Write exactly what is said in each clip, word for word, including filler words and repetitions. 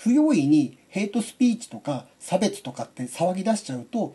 不用意にヘイトスピーチとか差別とかって騒ぎ出しちゃうと、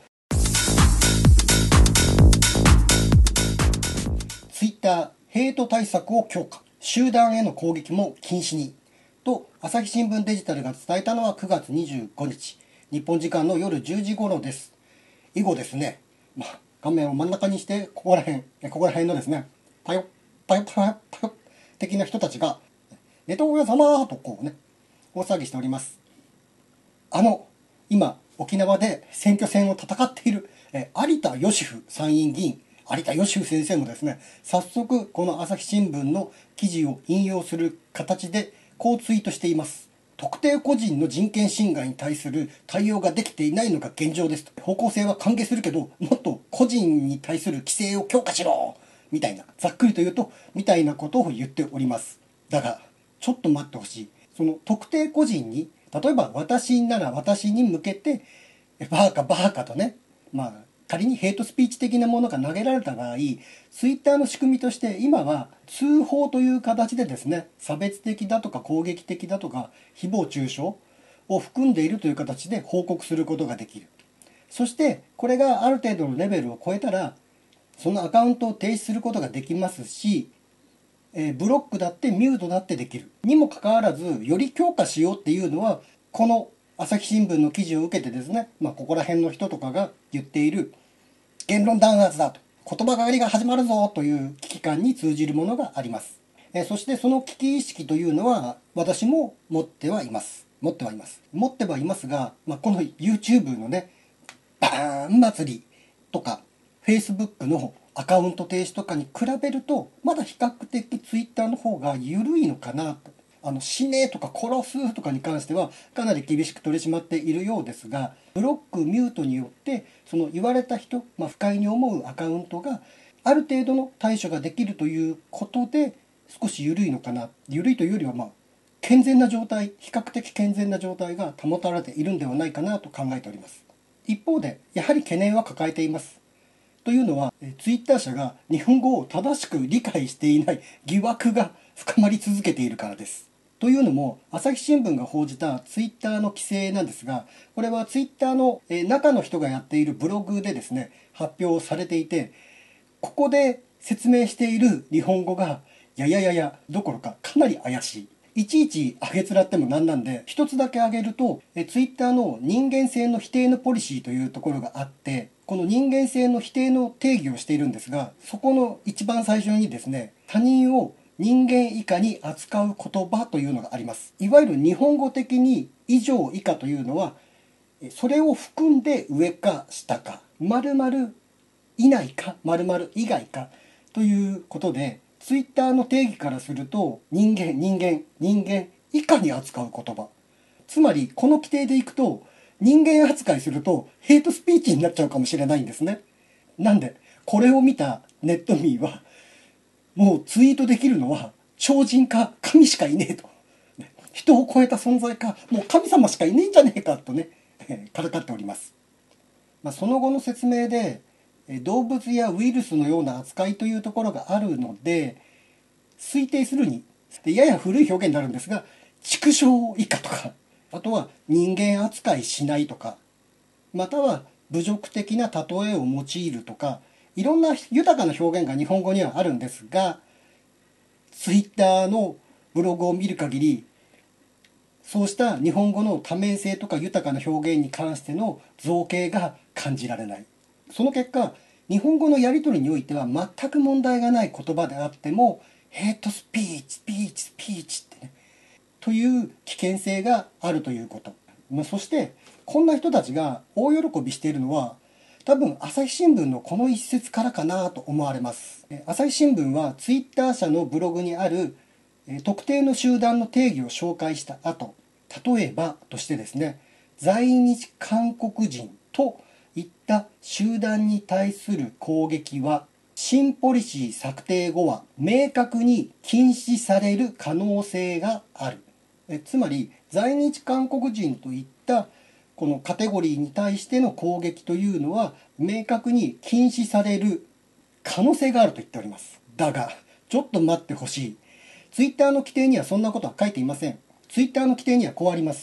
ツイッターヘイト対策を強化、集団への攻撃も禁止にと朝日新聞デジタルが伝えたのはくがつにじゅうごにち、日本時間の夜じゅうじ頃です。以後ですね、まあ、画面を真ん中にしてここら辺ここら辺のですね、パヨッパヨッパヨッパヨッ的な人たちがネトウヨ様とこうね大騒ぎしております。あの今沖縄で選挙戦を戦っているえ有田芳生参院議員、有田芳生先生もですね、早速この朝日新聞の記事を引用する形でこうツイートしています。特定個人の人権侵害に対する対応ができていないのが現状ですと。方向性は歓迎するけど、もっと個人に対する規制を強化しろみたいな、ざっくりと言うとみたいなことを言っております。だがちょっと待ってほしい。その特定個人に、例えば私なら私に向けてバーカバーカとね、まあ仮にヘイトスピーチ的なものが投げられた場合、ツイッターの仕組みとして今は通報という形でですね、差別的だとか攻撃的だとか誹謗中傷を含んでいるという形で報告することができる。そしてこれがある程度のレベルを超えたらそのアカウントを停止することができますし、えー、ブロックだってミュートだってできる。にもかかわらずより強化しようっていうのは、この朝日新聞の記事を受けてですね、まあ、ここら辺の人とかが言っている言論弾圧だと、言葉狩りが始まるぞという危機感に通じるものがあります。えー、そしてその危機意識というのは私も持ってはいます持ってはいます持ってはいますが、まあ、この YouTube のねバーン祭りとか Facebook のアカウント停止とかに比べるとまだ比較的 Twitter の方が緩いのかなと。あの死ねとか殺すとかに関してはかなり厳しく取り締まっているようですが、ブロックミュートによってその言われた人、まあ、不快に思うアカウントがある程度の対処ができるということで少し緩いのかな。緩いというよりはまあ健全な状態、比較的健全な状態が保たれているんではないかなと考えております。一方でやはり懸念は抱えています。というのはツイッター社が日本語を正しく理解していない疑惑が深まり続けているからです。というのも朝日新聞が報じたツイッターの規制なんですが、これはツイッターの中の人がやっているブログでですね発表されていて、ここで説明している日本語がややややどころかかなり怪しい。いちいち上げつらってもなんなんで、一つだけ挙げるとえツイッターの人間性の否定のポリシーというところがあって、この人間性の否定の定義をしているんですが、そこの一番最初にですね、他人を人間以下に扱う言葉というのがあります。いわゆる日本語的に以上以下というのはそれを含んで上か下か、〇〇以内か〇〇以外かということで、ツイッターの定義からすると人間人間人間以下に扱う言葉、つまりこの規定でいくと人間扱いするとヘイトスピーチになっちゃうかもしれないんですね。なんでこれを見たネット民はもうツイートできるのは超人か神しかいねえと、人を超えた存在かもう神様しかいねえんじゃねえかとねからかっております。まあ、その後の説明で動物やウイルスのような扱いというところがあるので、推定するにやや古い表現になるんですが、畜生以下とか、あとは人間扱いしないとか、または侮辱的な例えを用いるとか、いろんな豊かな表現が日本語にはあるんですが、ツイッターのブログを見る限りそうした日本語の多面性とか豊かな表現に関しての造形が感じられない。その結果、日本語のやり取りにおいては全く問題がない言葉であってもヘイトスピーチスピーチスピーチってねという危険性があるということ。まあ、そしてこんな人たちが大喜びしているのは多分朝日新聞のこの一節からかなと思われます。朝日新聞はツイッター社のブログにある特定の集団の定義を紹介した後、例えばとしてですね、在日韓国人といった集団に対する攻撃は新ポリシー策定後は明確に禁止される可能性がある。えつまり在日韓国人といったこのカテゴリーに対しての攻撃というのは明確に禁止される可能性があると言っております。だがちょっと待ってほしい。ツイッターの規定にはそんなことは書いていません。ツイッターの規定にはこうあります。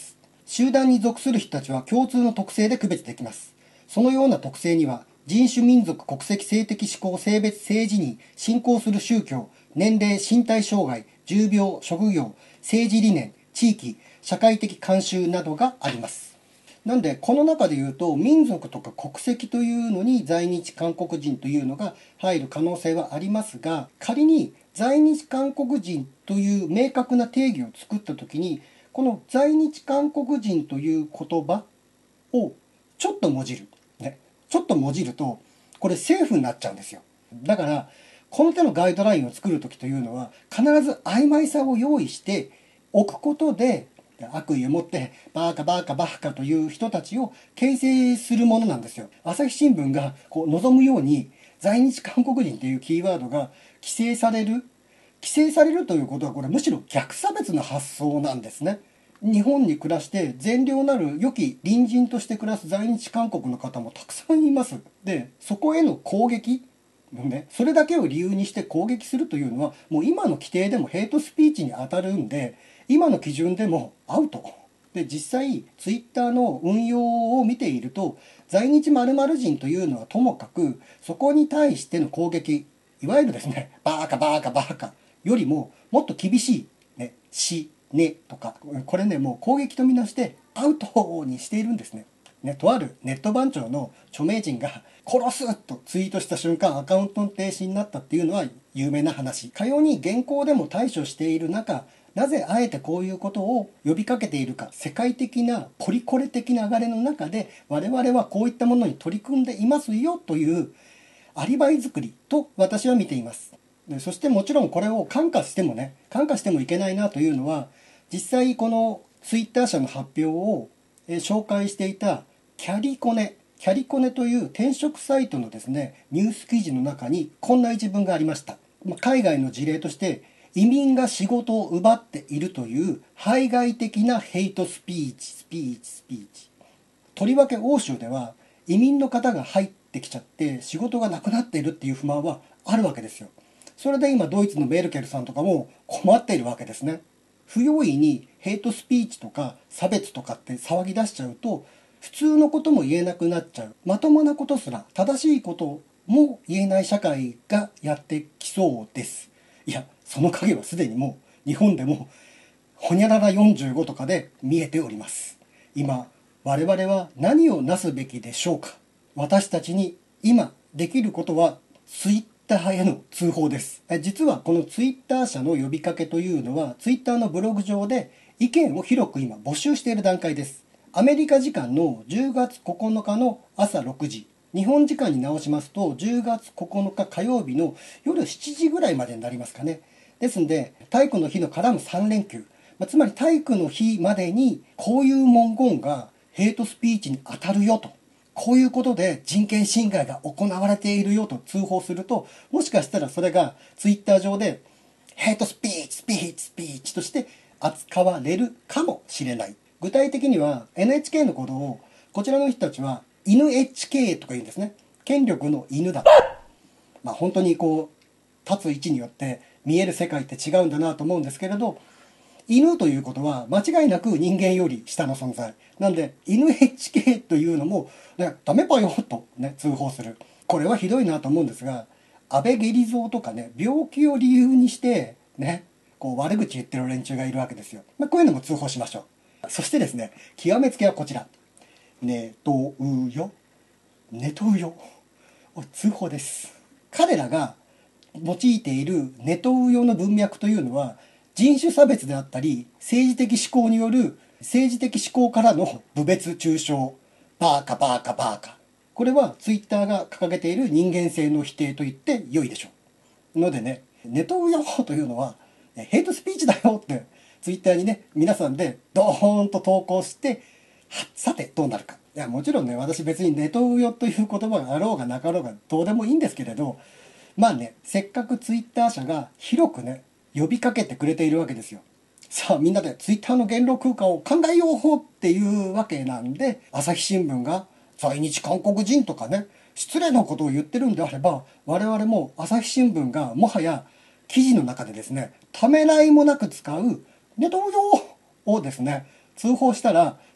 集団に属する人たちは共通の特性で区別できます。そのような特性には、人種、民族、国籍、性的指向、性別、性自認、信仰する宗教、年齢、身体障害、重病、職業、政治理念、地域、社会的慣習などがあります。なんで、この中で言うと、民族とか国籍というのに在日韓国人というのが入る可能性はありますが、仮に在日韓国人という明確な定義を作ったときに、この在日韓国人という言葉をちょっともじる。ね。ちょっともじると、これセーフになっちゃうんですよ。だから、この手のガイドラインを作るときというのは、必ず曖昧さを用意しておくことで、悪意を持ってバーカバーカバーカという人たちを形成するものなんですよ。朝日新聞がこう望むように在日韓国人というキーワードが規制される規制されるということは、これむしろ逆差別の発想なんですね。日本に暮らして善良なる良き隣人として暮らす在日韓国の方もたくさんいます。で、そこへの攻撃ね、それだけを理由にして攻撃するというのはもう今の規定でもヘイトスピーチに当たるんで、今の基準でもアウトで、実際ツイッターの運用を見ていると、在日〇〇人というのはともかく、そこに対しての攻撃、いわゆるですね、バーカバーカバーカよりももっと厳しい、ね、死ねとか、これね、もう攻撃とみなしてアウトにしているんですね。ね、とあるネット番長の著名人が殺すとツイートした瞬間、アカウントの停止になったっていうのは有名な話。かように現行でも対処している中、なぜあえてこういうことを呼びかけているか。世界的なポリコレ的な流れの中で、我々はこういったものに取り組んでいますよというアリバイ作りと私は見ています。で、そしてもちろんこれを感化してもね、感化してもいけないなというのは、実際このツイッター社の発表を紹介していたキャリコネ、キャリコネという転職サイトのですね、ニュース記事の中にこんな一文がありました。海外の事例として、移民が仕事を奪っているという排外的なヘイトスピーチ、スピーチ、スピーチ。とりわけ欧州では移民の方が入ってきちゃって仕事がなくなっているっていう不満はあるわけですよ。それで今ドイツのメルケルさんとかも困っているわけですね。不用意にヘイトスピーチとか差別とかって騒ぎ出しちゃうと、普通のことも言えなくなっちゃう。まともなことすら、正しいことも言えない社会がやってきそうです。いや、その影はすでにもう日本でもほにゃららよんじゅうごとかで見えております。今、我々は何をなすべきでしょうか。私たちに今できることはツイッターへの通報です。実はこのツイッター社の呼びかけというのは、ツイッターのブログ上で意見を広く今募集している段階です。アメリカ時間のじゅうがつここのかの朝ろくじ、日本時間に直しますとじゅうがつここのか火曜日の夜しちじぐらいまでになりますかね。ですんで、体育の日の絡むさん連休、つまり体育の日までにこういう文言がヘイトスピーチに当たるよと、こういうことで人権侵害が行われているよと通報すると、もしかしたらそれがツイッター上でヘイトスピーチ、スピーチ、スピーチとして扱われるかもしれない。具体的には エヌエイチケー のことをこちらの人たちは犬 エイチケー とか言うんですね。権力の犬だ。まあ本当にこう立つ位置によって見える世界って違うんだなと思うんですけれど、犬ということは間違いなく人間より下の存在なんで、犬 エイチケー というのも、ね、ダメぽよと、ね、通報する。これはひどいなと思うんですが、安倍下痢像とかね、病気を理由にしてね、こう悪口言ってる連中がいるわけですよ。まあ、こういうのも通報しましょう。そしてですね、極めつけはこちら。ネトウヨ。ネトウヨ。通報です。彼らが用いているネトウヨの文脈というのは、人種差別であったり、政治的思考による政治的思考からの侮蔑中傷。バーカバーカバーカ。これはツイッターが掲げている人間性の否定と言って良いでしょう。のでね、ネトウヨというのは、ヘイトスピーチだよって、ツイッターにね、皆さんでドーンと投稿して、さてどうなるか。いや、もちろんね、私別にネトウヨという言葉があろうがなかろうがどうでもいいんですけれど、まあね、せっかくツイッター社が広くね、呼びかけてくれているわけですよ。さあみんなでツイッターの言論空間を考えようっていうわけなんで、朝日新聞が在日韓国人とかね、失礼なことを言ってるんであれば、我々も朝日新聞がもはや記事の中でですね、ためらいもなく使うネトウヨをですね、通報したら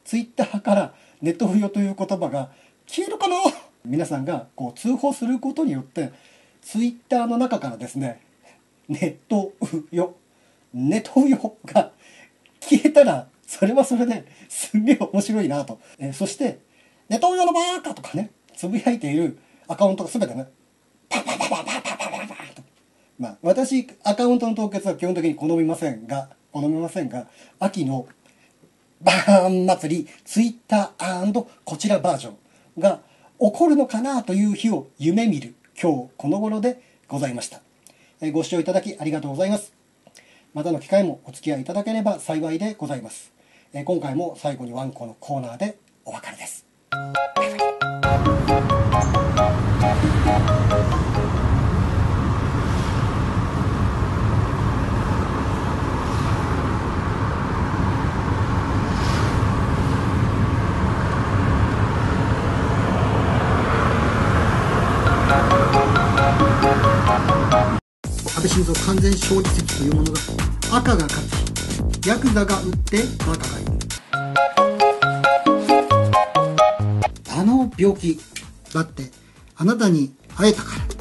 ツイッターからネトウヨという言葉が消えるかな。皆さんがこう通報することによってツイッターの中からですね、ネトウヨネトウヨが消えたら、それはそれですんげえ面白いなと、えー、そしてネトウヨのバーカとかねつぶやいているアカウントが全てねパパパパパパパパパと、まあ私アカウントの凍結は基本的に好みませんが好みませんが秋のバーン祭りツイッター&こちらバージョンが起こるのかなという日を夢見る今日この頃でございました。えご視聴いただきありがとうございます。またの機会もお付き合いいただければ幸いでございます。え今回も最後にワンコのコーナーでお別れです。安倍晋三完全勝利説というものが赤が勝ちヤクザが打ってバカがいる。あの病気だってあなたに会えたから。